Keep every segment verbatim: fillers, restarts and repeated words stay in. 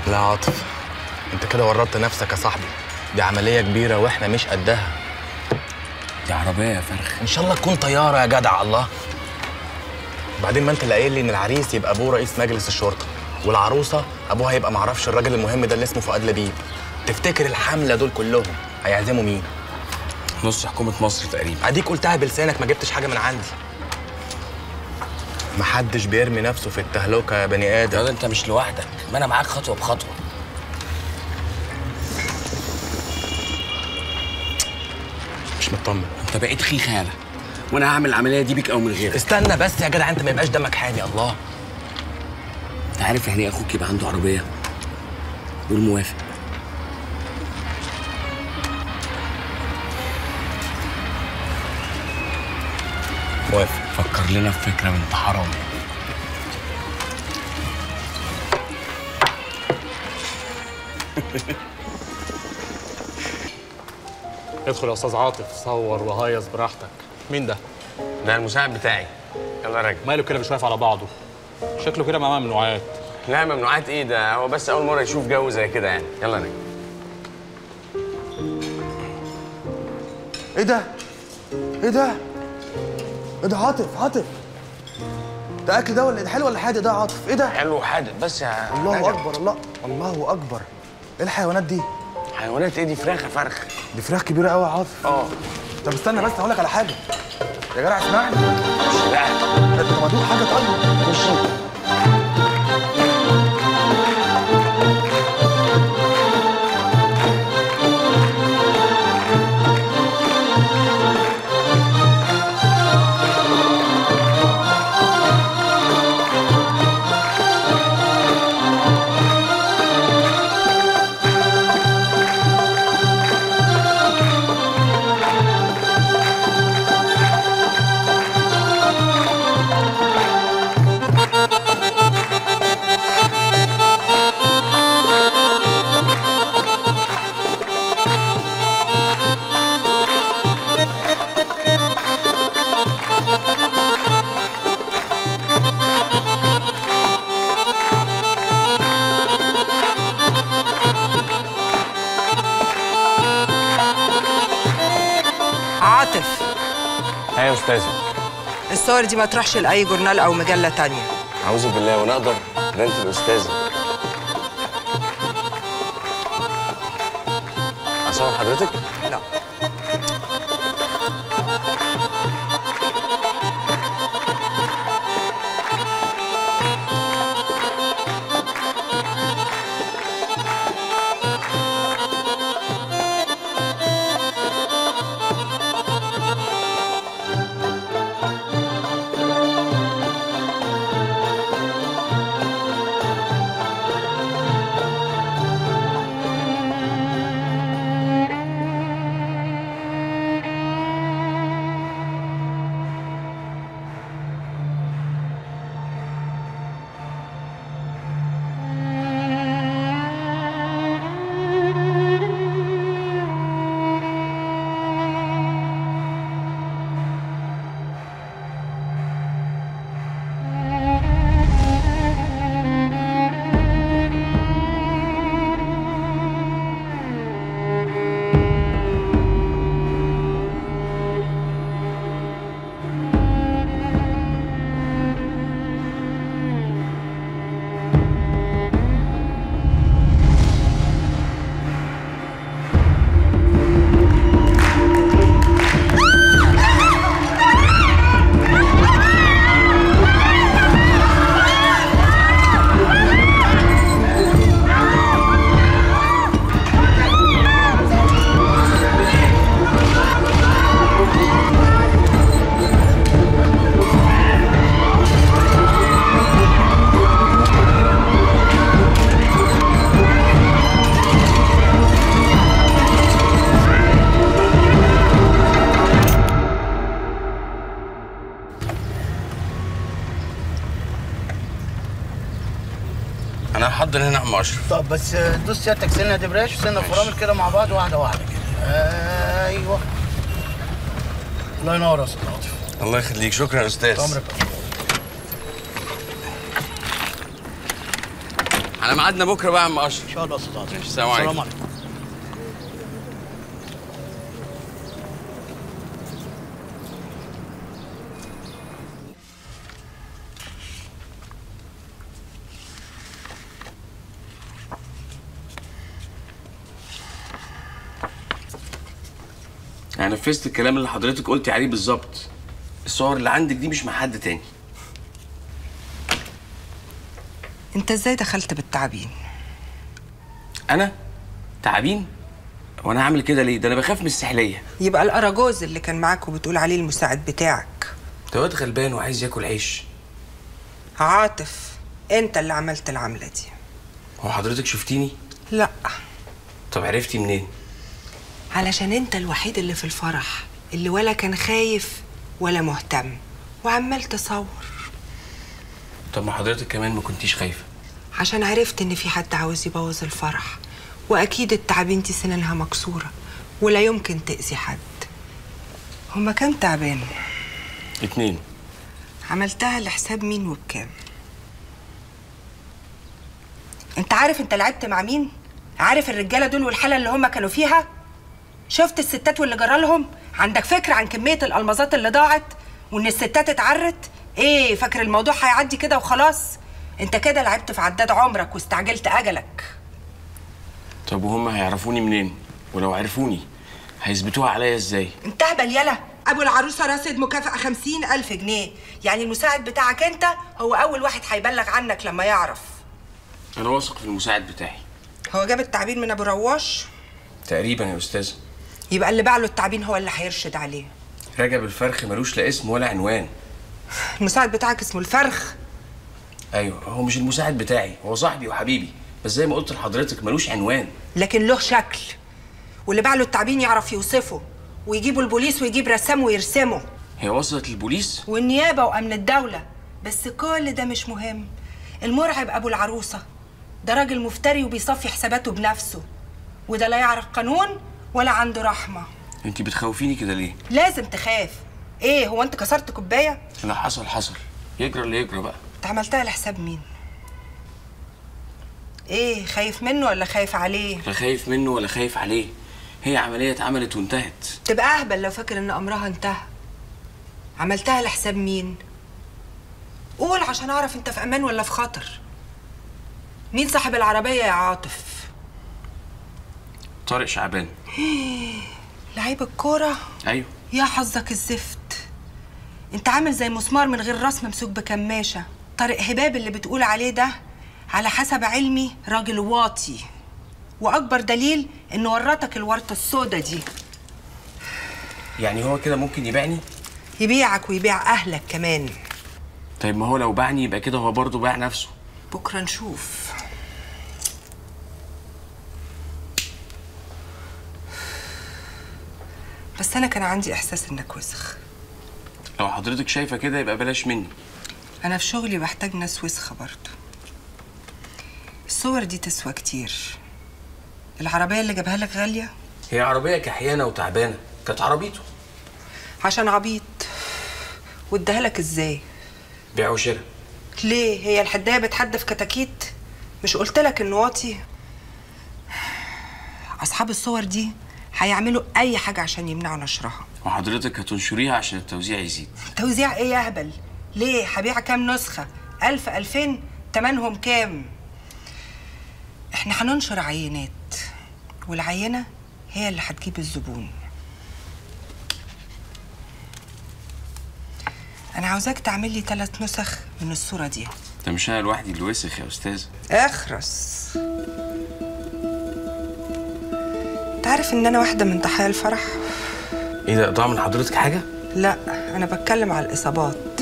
لا عاطف، انت كده ورطت نفسك يا صاحبي. دي عملية كبيرة واحنا مش قدها. دي عربية يا فرخ. ان شاء الله تكون طيارة يا جدع. الله. بعدين ما انت اللي قايل لي ان العريس يبقى ابوه رئيس مجلس الشرطة، والعروسة ابوها يبقى معرفش الراجل المهم ده اللي اسمه فؤاد لبيب. تفتكر الحملة دول كلهم هيعزموا مين؟ نص حكومة مصر تقريبا. اديك قلتها بلسانك، ما جبتش حاجة من عندي. محدش بيرمي نفسه في التهلكة يا بني آدم. يا انت مش لوحدك، ما انا معاك خطوة بخطوة. مش مطمن. انت بقيت خيخ يالا، وانا هعمل العملية دي بيك او من غيرك. استنى بس يا جدع، انت ما يبقاش دمك حامي. الله. انت عارف يعني ايه اخوك يبقى عنده عربية؟ قول موافق. موافق. فكر لنا في فكرة بنت حرام. ادخل يا استاذ عاطف، صور وهيص براحتك. مين ده؟ ده المساعد بتاعي. يلا يا راجل. ماله كده مش واقف على بعضه؟ شكله كده معاه ممنوعات. لا ممنوعات ايه، ده هو بس اول مره يشوف جو زي كده يعني. يلا يا راجل. ايه ده؟ ايه ده؟ ايه ده عاطف؟ عاطف ده اكل ده ولا ده حلو ولا حادق ده يا عاطف؟ ايه ده؟ حلو وحادق بس يا الله نجم. اكبر. الله الله اكبر. ايه الحيوانات دي؟ حيوانات ايه دي؟ فراخ يا فرخ. دي فراخ كبيره قوي يا عاطف. اه. طب استنى بس هقول لك على حاجه يا جدع، اسمعني. مش لا انت ما تدوق حاجه طيب. مش عاطف. ايوه يا استاذه. الصور دي ما تروحش لاي جورنال او مجله تانية. اعوذ بالله ونقدر. ده انت الاستاذه. اصور حضرتك؟ لا. انا هحضر هنا يا عم اشرف. طب بس دوس سيادتك سنه دبريش وسنه فرامل كده مع بعض، واحده واحده كده. ايوه. الله ينور يا استاذ عاطف. الله يخليك. شكرا يا استاذ. عمرك. على ميعادنا بكره بقى يا عم اشرف. ان شاء الله يا استاذ عاطف. ماشي، السلام عليكم. السلام عليكم. انا نفذت الكلام اللي حضرتك قلتي عليه بالظبط. الصور اللي عندك دي مش مع حد تاني. انت ازاي دخلت بالتعابين؟ انا تعابين؟ وانا هعمل كده ليه؟ ده انا بخاف من السحليه. يبقى الاراجوز اللي كان معاك وبتقول عليه المساعد بتاعك. ده واد غلبان وعايز ياكل عيش. عاطف، انت اللي عملت العمله دي. هو حضرتك شفتيني؟ لا، طب عرفتي منين؟ علشان انت الوحيد اللي في الفرح اللي ولا كان خايف ولا مهتم وعمال تصور. طب ما حضرتك كمان ما كنتيش خايفه. عشان عرفت ان في حد عاوز يبوظ الفرح، واكيد التعابين دي سنانها مكسوره ولا يمكن تأذي حد. هما كام تعبان؟ اتنين. عملتها لحساب مين وبكام؟ انت عارف انت لعبت مع مين؟ عارف الرجاله دول والحاله اللي هما كانوا فيها؟ شفت الستات واللي جرالهم؟ عندك فكره عن كميه الالمازات اللي ضاعت وان الستات اتعرت؟ ايه فاكر الموضوع هيعدي كده وخلاص؟ انت كده لعبت في عداد عمرك واستعجلت اجلك. طب وهم هيعرفوني منين؟ ولو عرفوني هيثبتوها عليا ازاي؟ انت اهبل يلا. ابو العروسه راسد مكافأة خمسين ألف جنيه، يعني المساعد بتاعك انت هو اول واحد هيبلغ عنك لما يعرف. انا واثق في المساعد بتاعي. هو جاب التعبين من ابو رواش؟ تقريبا يا استاذه. يبقى اللي باع له التعبين هو اللي هيرشد عليه. رجب الفرخ ملوش لا اسم ولا عنوان. المساعد بتاعك اسمه الفرخ؟ ايوه، هو مش المساعد بتاعي، هو صاحبي وحبيبي، بس زي ما قلت لحضرتك ملوش عنوان. لكن له شكل، واللي باع له التعبين يعرف يوصفه ويجيبوا البوليس ويجيب رسام ويرسمه. هي وصلت للبوليس؟ والنيابه وامن الدوله. بس كل ده مش مهم. المرعب ابو العروسه ده راجل مفتري وبيصفي حساباته بنفسه، وده لا يعرف قانون ولا عنده رحمه. انت بتخوفيني كده ليه؟ لازم تخاف. ايه هو انت كسرت كوبايه؟ لا، حصل حصل، يجرى اللي يجرى بقى. انت عملتها لحساب مين؟ ايه خايف منه ولا خايف عليه؟ لا خايف منه ولا خايف عليه، هي عمليه اتعملت وانتهت. تبقى اهبل لو فاكر ان امرها انتهى. عملتها لحساب مين؟ قول عشان اعرف انت في امان ولا في خطر. مين صاحب العربيه يا عاطف؟ طارق شعبان. لعيب الكوره؟ ايوه. يا حظك الزفت، انت عامل زي مسمار من غير راس ممسوك بكماشه. طارق هباب اللي بتقول عليه ده على حسب علمي راجل واطي، واكبر دليل انه ورطك الورطه السودا دي. يعني هو كده ممكن يبيعني؟ يبيعك ويبيع اهلك كمان. طيب ما هو لو باعني يبقى كده هو برضه باع نفسه. بكره نشوف. بس انا كان عندي احساس انك وسخ. لو حضرتك شايفه كده يبقى بلاش مني. انا في شغلي بحتاج ناس وسخه برضه. الصور دي تسوى كتير. العربيه اللي جابها لك غاليه؟ هي عربيه كحيانه وتعبانه، كانت عربيته. عشان عبيط. واداها لك ازاي؟ بيع وشراء. ليه؟ هي الحدايه بتحدف كتاكيت؟ مش قلت لك انه واطي؟ اصحاب الصور دي هيعملوا اي حاجه عشان يمنعوا نشرها. وحضرتك هتنشريها عشان التوزيع يزيد. توزيع ايه يا هبل؟ ليه؟ هبيع كام نسخه؟ ألف ألفين؟ تمنهم كام؟ احنا هننشر عينات، والعينه هي اللي هتجيب الزبون. انا عاوزاك تعمل لي ثلاث نسخ من الصوره دي. ده مش انا لوحدي اللي وسخ يا استاذ. اخرس. انت عارف ان انا واحده من ضحايا الفرح؟ ايه ده، ضاع من حضرتك حاجه؟ لا، انا بتكلم على الاصابات.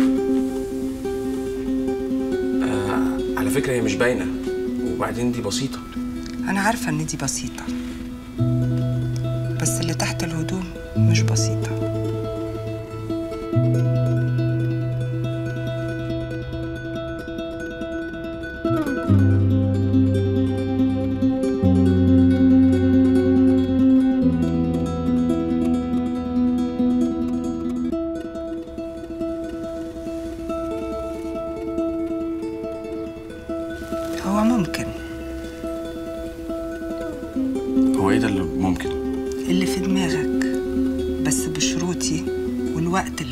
آه على فكره هي مش باينه، وبعدين دي بسيطه. انا عارفه ان دي بسيطه، بس اللي تحت الهدوم مش بسيطه. هو ممكن هو ايه ده اللي ممكن؟ اللي في دماغك، بس بشروطي والوقت اللي